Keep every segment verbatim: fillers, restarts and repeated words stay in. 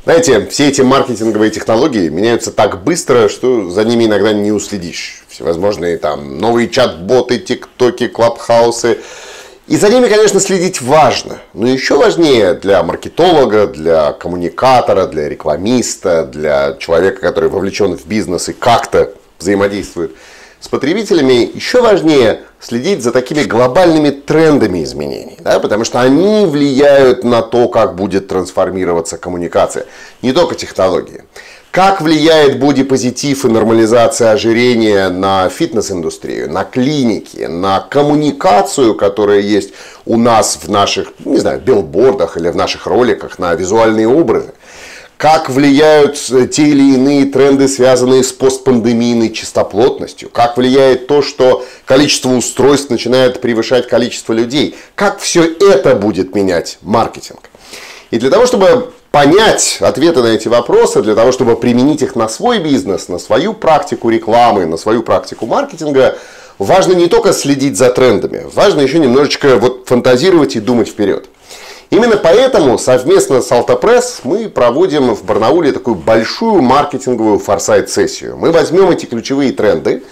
Знаете, все эти маркетинговые технологии меняются так быстро, что за ними иногда не уследишь. Всевозможные там новые чат-боты, тиктоки, клабхаусы. И за ними, конечно, следить важно. Но еще важнее для маркетолога, для коммуникатора, для рекламиста, для человека, который вовлечен в бизнес и как-то взаимодействует с потребителями, еще важнее следить за такими глобальными трендами изменений, да, потому что они влияют на то, как будет трансформироваться коммуникация, не только технологии. Как влияет бодипозитив и нормализация ожирения на фитнес-индустрию, на клиники, на коммуникацию, которая есть у нас в наших, не знаю, билбордах или в наших роликах, на визуальные образы. Как влияют те или иные тренды, связанные с постпандемийной чистоплотностью. Как влияет то, что количество устройств начинает превышать количество людей. Как все это будет менять маркетинг. И для того, чтобы понять ответы на эти вопросы, для того, чтобы применить их на свой бизнес, на свою практику рекламы, на свою практику маркетинга, важно не только следить за трендами, важно еще немножечко вот фантазировать и думать вперед. Именно поэтому совместно с Алтапресс мы проводим в Барнауле такую большую маркетинговую форсайт-сессию. Мы возьмем эти ключевые тренды,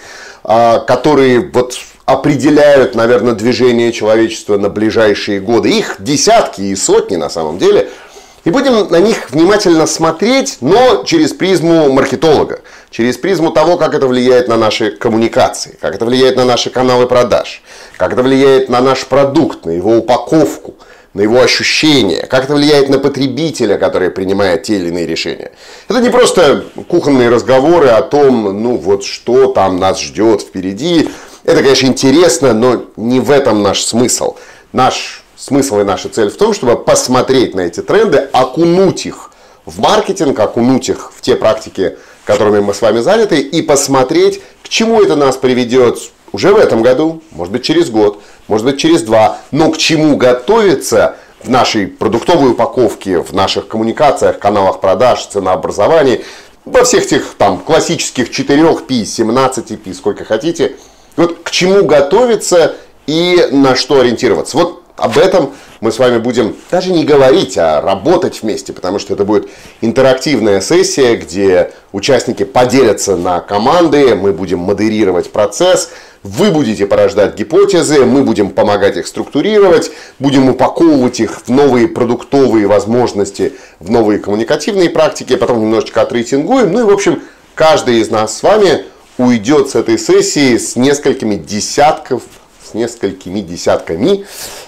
которые вот определяют, наверное, движение человечества на ближайшие годы. Их десятки и сотни на самом деле. И будем на них внимательно смотреть, но через призму маркетолога. Через призму того, как это влияет на наши коммуникации, как это влияет на наши каналы продаж, как это влияет на наш продукт, на его упаковку, на его ощущения, как это влияет на потребителя, который принимает те или иные решения. Это не просто кухонные разговоры о том, ну вот что там нас ждет впереди. Это, конечно, интересно, но не в этом наш смысл. Наш смысл и наша цель в том, чтобы посмотреть на эти тренды, окунуть их в маркетинг, окунуть их в те практики, которыми мы с вами заняты, и посмотреть, к чему это нас приведет уже в этом году, может быть через год, может быть через два, но к чему готовиться в нашей продуктовой упаковке, в наших коммуникациях, каналах продаж, ценообразовании, во всех этих там классических четырех пи, семнадцати пи, сколько хотите. Вот к чему готовиться и на что ориентироваться. Вот об этом мы с вами будем даже не говорить, а работать вместе, потому что это будет интерактивная сессия, где участники поделятся на команды, мы будем модерировать процесс, вы будете порождать гипотезы, мы будем помогать их структурировать, будем упаковывать их в новые продуктовые возможности, в новые коммуникативные практики, потом немножечко отрейтингуем. Ну и, в общем, каждый из нас с вами уйдет с этой сессии с несколькими десятков, с несколькими десятками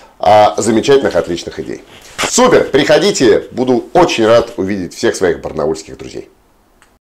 а, замечательных, отличных идей. Супер! Приходите, буду очень рад увидеть всех своих барнаульских друзей.